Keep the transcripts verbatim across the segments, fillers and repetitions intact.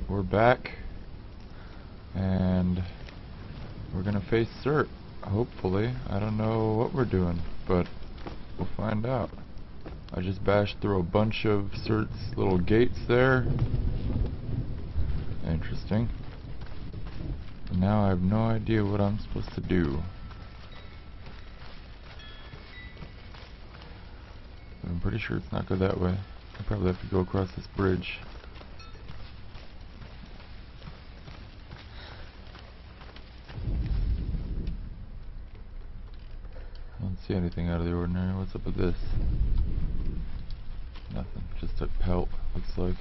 we're back, and we're gonna face Cert, hopefully. I don't know what we're doing, but we'll find out. I just bashed through a bunch of Cert's little gates there. Interesting. And now I have no idea what I'm supposed to do. I'm pretty sure it's not go that way. I probably have to go across this bridge. I don't see anything out of the ordinary. What's up with this? Nothing. Just a pelt, looks like.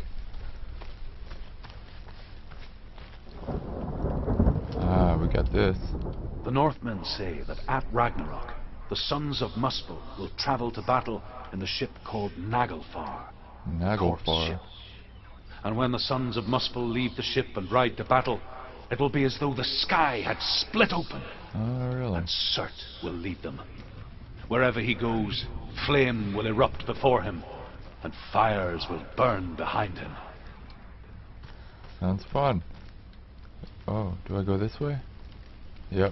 Ah, we got this. The Northmen say that at Ragnarok, the sons of Muspel will travel to battle in the ship called Naglfar. Naglfar. Ship. And when the sons of Muspel leave the ship and ride to battle, it will be as though the sky had split open. Oh, really? And Cert will lead them. Wherever he goes, flame will erupt before him, and fires will burn behind him. Sounds fun. Oh, do I go this way? Yep.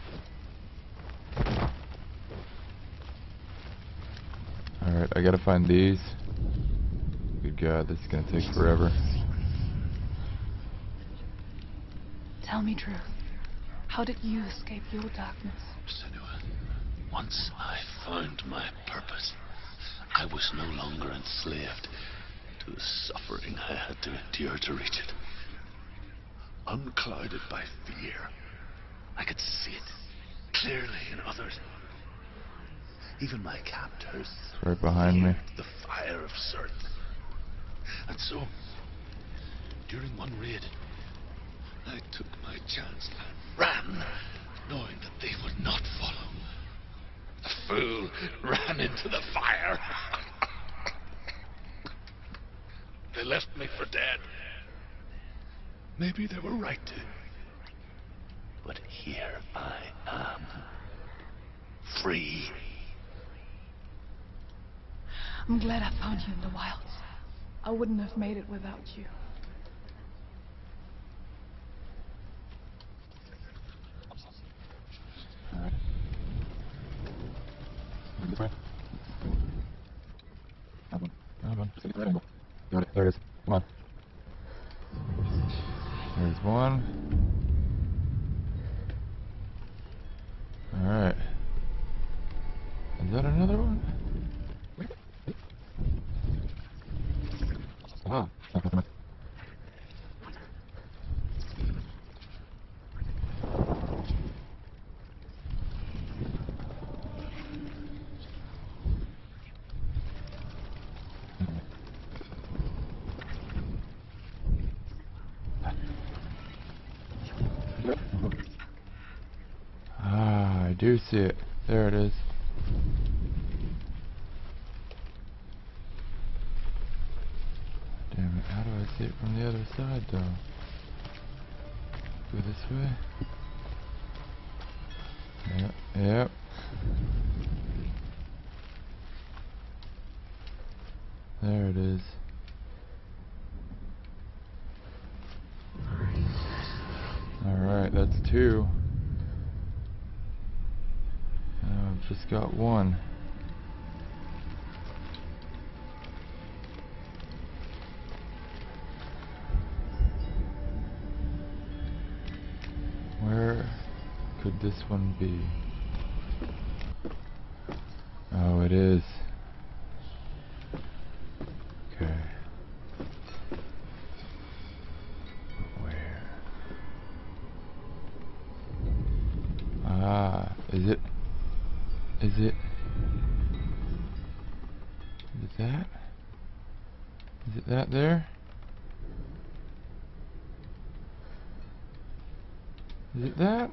Alright, I gotta find these. Good God, this is gonna take forever. Tell me truth. How did you escape your darkness? Senua, once I found my purpose, I was no longer enslaved to the suffering I had to endure to reach it. Unclouded by fear, I could see it clearly in others. Even my captors It's right behind me. the fire of Cert. And so, during one raid, I took my chance and ran, knowing that they would not follow. The fool ran into the fire. They left me for dead. Maybe they were right to. But here I am. Free. I'm glad I found you in the wilds. I wouldn't have made it without you. Alright. This way. That one. That one. Just get the right angle. Got it. There it is. Come on. There's one. Alright. Is that another one? Ah. Ah, I do see it. There it is. Damn it, how do I see it from the other side though? Go this way? Yep, yep. There it is. Alright, that's two. Now I've just got one. Where could this one be? Oh, it is. Okay. Where? Ah, is it? Is it? Is it that? Is it that there? Is it that?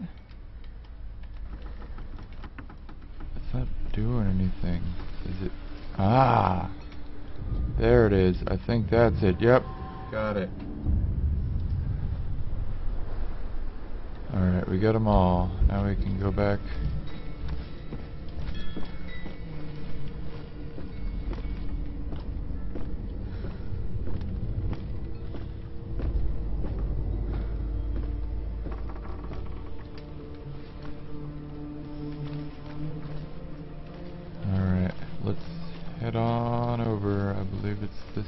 It's not doing anything. Is it? Ah! There it is. I think that's it. Yep. Got it. Alright, we got them all. Now we can go back.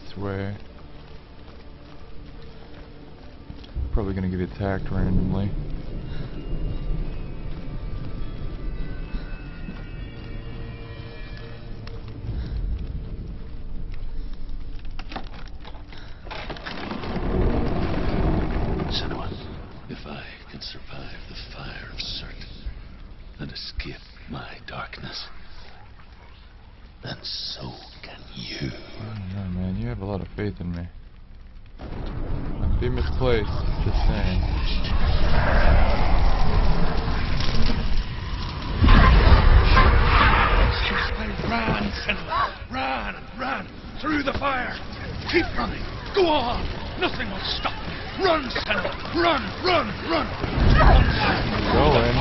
this way. Probably gonna get attacked randomly. Senua, if I can survive the fire of Surt and escape my darkness, then so can you. I don't know, man. You have a lot of faith in me. Might be misplaced, just saying. Run, Senua! Run, run! Through the fire! Keep running! Go on! Nothing will stop you! Run, Senua! Run, run, run! Going.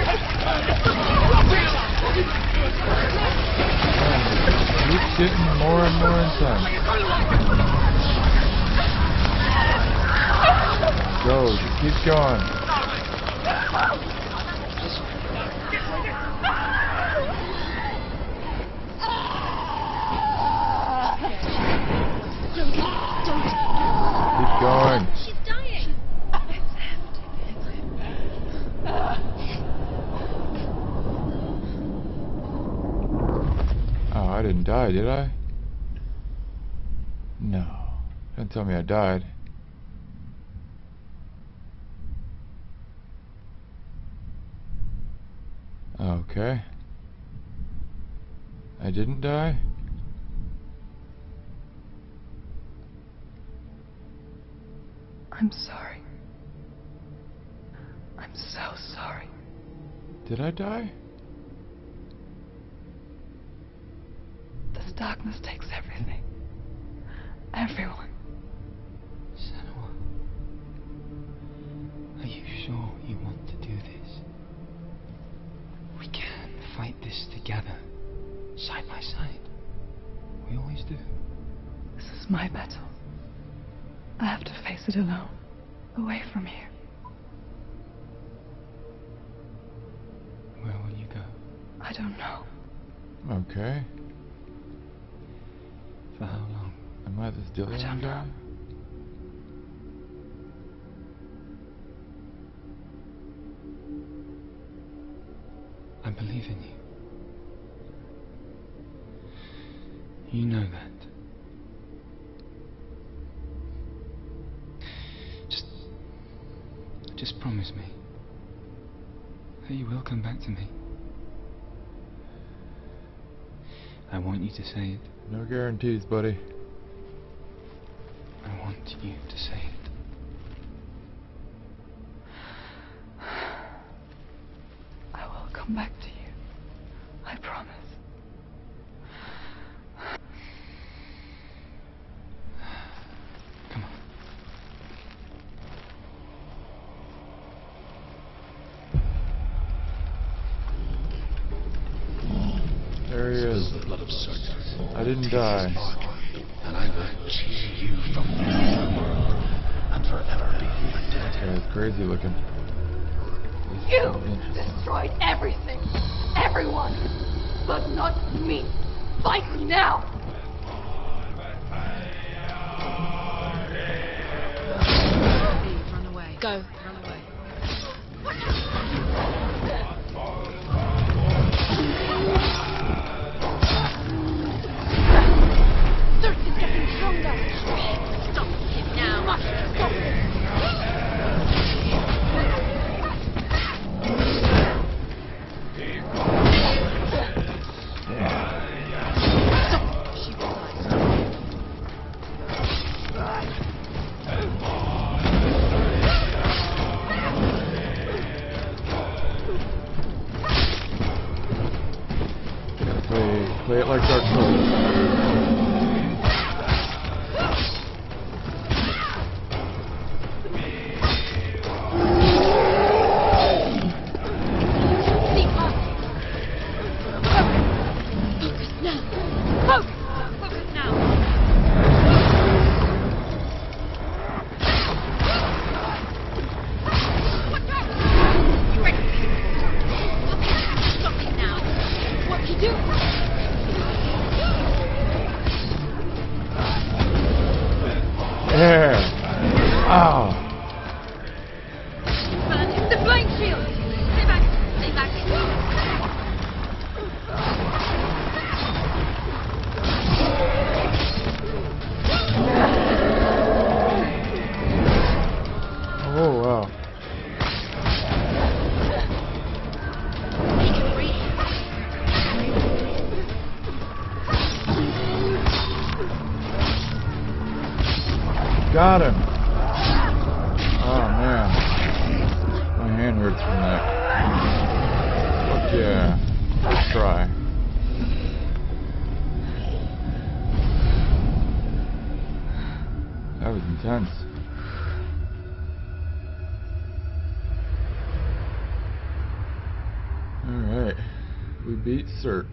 Keep getting more and more intense. Go, just keep going. Keep going. She's dying. Oh, I didn't die, did I? No. Don't tell me I died. Okay. I didn't die? I'm sorry. I'm so sorry. Did I die? This darkness takes everything. Everyone. Senua, are you sure you want to do this? We can fight this together, side by side. We always do. This is my battle. I have to face it alone, away from here. Where will you go? I don't know. Okay. For how long? Am I this Dillian I don't guy? know. I believe in you. You know that. Just... Just promise me that you will come back to me. I want you to say it. No guarantees, buddy. I want you to say it. I will come back to you. I promise. Come on. There he is. The blood of Surt. I didn't die. And I will cheer you from the world and forever be your dead. This guy's crazy looking. He's You so interesting. destroyed everything, everyone, but not me. Fight me now. Run away. Go. Run away. Surt is getting stronger. Stop him now. Must stop him. She will die. Gotta play, play it like Dark Souls. Sleep on. Focus now. Focus. Focus now. Watch out. You ready? Stop him now. What you do? neck. Fuck yeah. Let's try. That was intense. Alright. We beat Surt.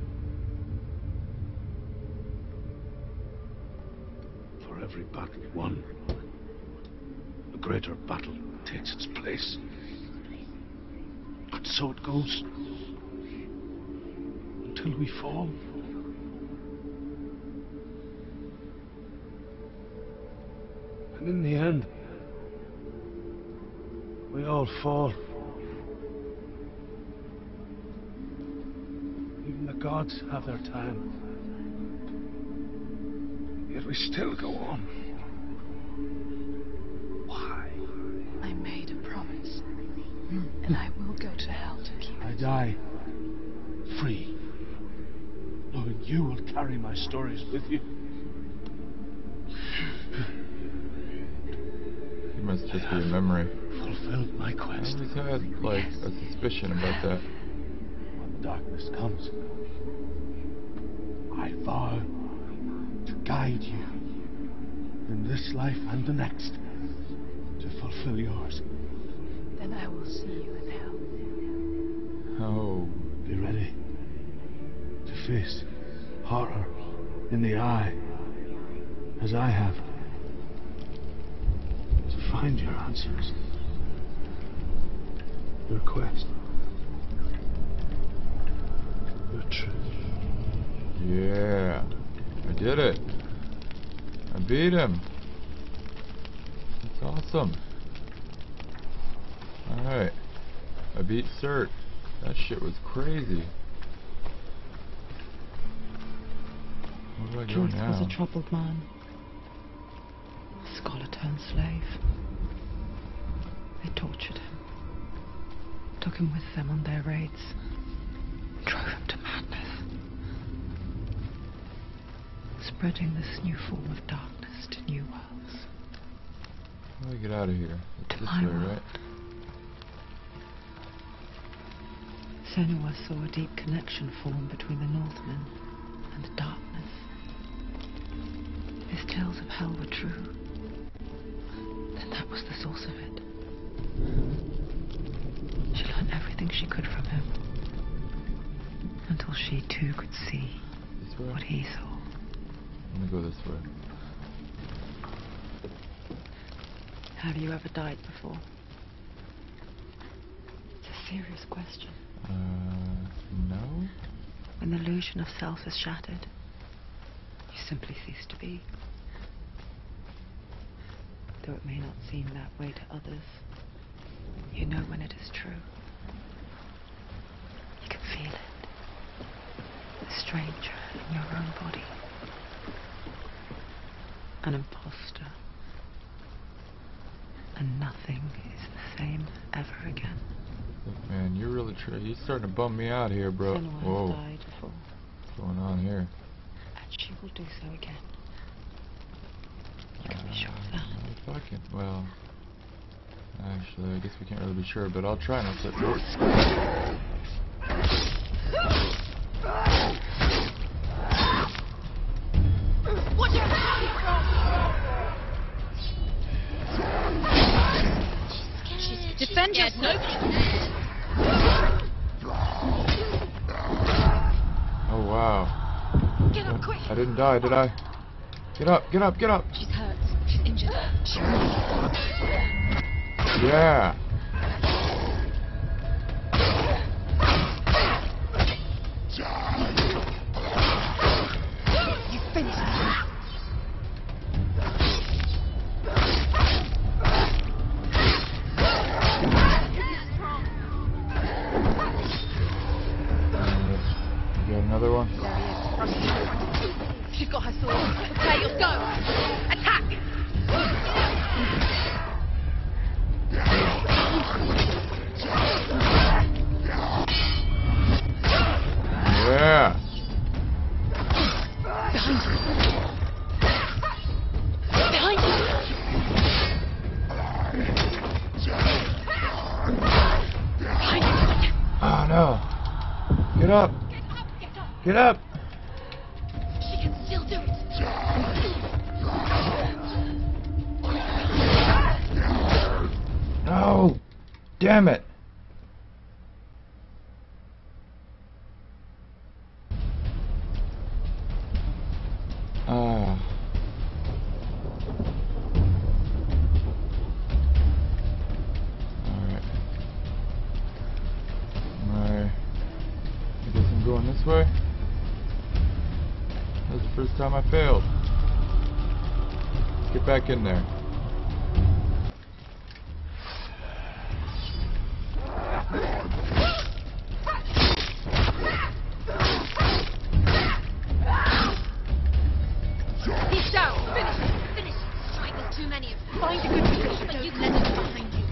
For every battle won, a greater battle takes its place. And so it goes. Until we fall. And in the end, we all fall. Even the gods have their time. Yet we still go on. Why? I made a promise. And I will go to hell to keep I it. die free, knowing you will carry my stories with you. It must just be a memory. Fulfilled my I quest. always had, like, a suspicion about that. When darkness comes, I vow to guide you in this life and the next to fulfill yours. Then I will see you in hell. Oh. Be ready to face horror in the eye, as I have, to find your answers, your quest, your truth. Yeah. I did it. I beat him. That's awesome. Alright. I beat Surt. That shit was crazy. Where do I go Truth now? was a troubled man. A scholar turned slave. They tortured him. Took him with them on their raids. Drove him to madness. Spreading this new form of darkness to new worlds. How do I get out of here? It's To this my way, world. right? Senua saw a deep connection form between the Northmen and the darkness. His tales of hell were true. Then that was the source of it. She learned everything she could from him. Until she too could see This way? what he saw. I'm gonna go this way. Have you ever died before? It's a serious question. Uh, no? When the illusion of self is shattered, you simply cease to be. Though it may not seem that way to others, you know when it is true. You can feel it. A stranger in your own body. An imposter. And nothing is the same ever again. Look, man, you're really trying. You're starting to bum me out here, bro. Senua Whoa. has died before, What's going on here? and she will do so again. You can be sure of that. Uh, fucking, well, actually, I guess we can't really be sure, but I'll try not to. Watch out! Defend yourself. Nobody cares. Oh, wow. Get up quick. I didn't die, did I? Get up, get up, get up! She's hurt. She's injured. She Yeah! You finished her. You got another one? There he is. Front of you. She's got her sword. Okay, let's go. Attack! Yeah! Behind you. Behind you. Oh. Get up. Get up, get up. Get up. She can still do it. No. Damn it. Ah. Alright. Alright. I guess I'm going this way. That's the first time I failed. Get back in there. He's down. Finish it. Finish it. Strike, there's too many of them. Find a good position. But you let them behind you.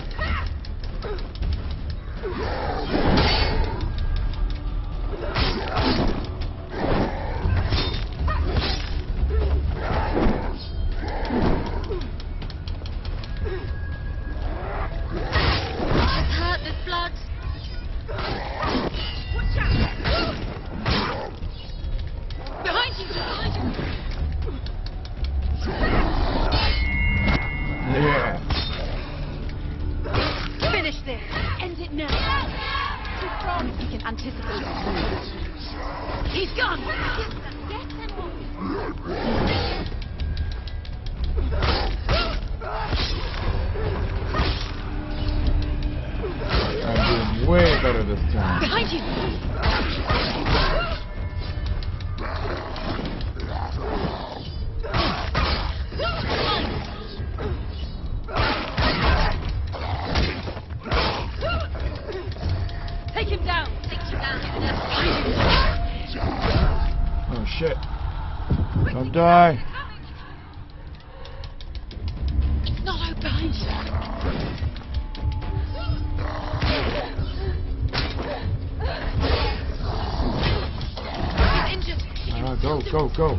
She's hurt. There's blood. Watch out. Behind you. Behind you. Yeah. Finish this. End it now. Too strong. He can anticipate his moves. He's gone. Get them. Get them off. I'm doing way better this time. Behind you. Take him down. Take him down. Oh shit. Don't die. Not out behind you. He's injured. He can Ah, still go, do go, it. go.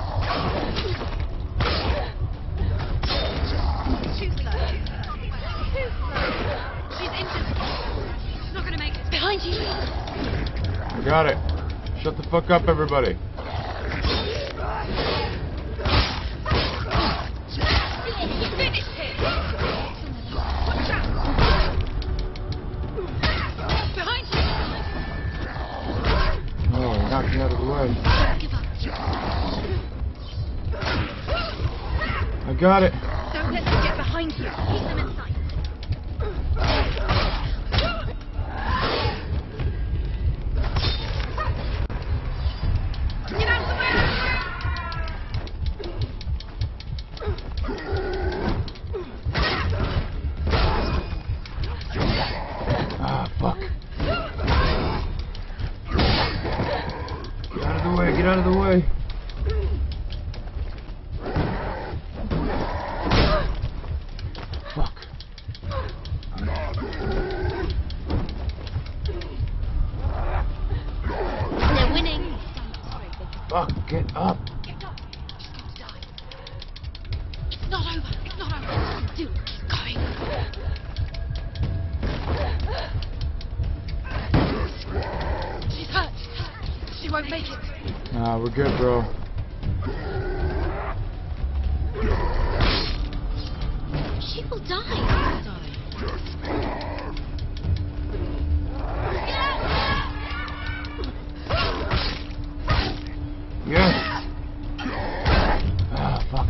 Too slow. Too slow. She's injured. She's not gonna make it. Behind you. I got it. Shut the fuck up, everybody. Finish him. Watch out. Behind you. Oh, knock me out of the way. Don't give up. I got it. Don't let them get behind you. Keep them in sight. Get out of the way! Ah, fuck. Get out of the way, get out of the way. Fuck. They're winning. Fuck, get up. Get up. She's going to die. It's not over. It's not over. Do it. Keep going. She's hurt. She's hurt. She won't make it. Nah, we're good, bro. She will die. Yes. Ah, fuck.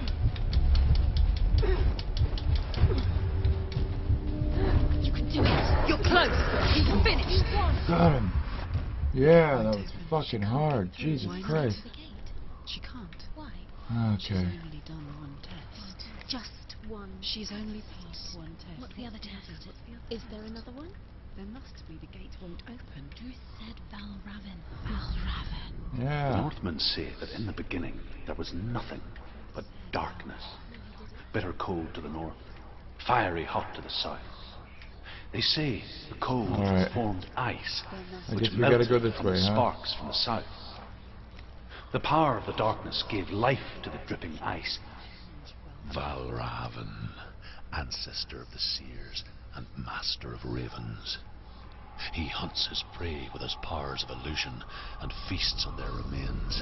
You can do it. You're close. He's finished. Got him. Yeah, that was fucking hard. Jesus Why not? Christ. She can't. Why? She's Okay. only done one test. Just one. She's only passed one test. What's the other test? What's the other Is test? there another one? There must be. The gate won't open. Who said Valravan? Valravan. The Yeah. Northmen say that in the beginning there was nothing but darkness. Bitter cold to the north, fiery hot to the south. They say the cold All right. formed ice, I which guess we gotta melted go this from way, the huh? sparks from the south. The power of the darkness gave life to the dripping ice. Valravan, ancestor of the seers and master of ravens. He hunts his prey with his powers of illusion and feasts on their remains.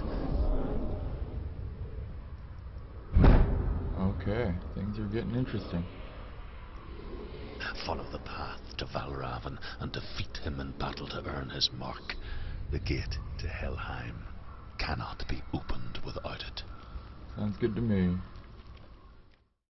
Okay, things are getting interesting. Follow the path to Valravan and defeat him in battle to earn his mark. The gate to Helheim cannot be opened without it. Sounds good to me.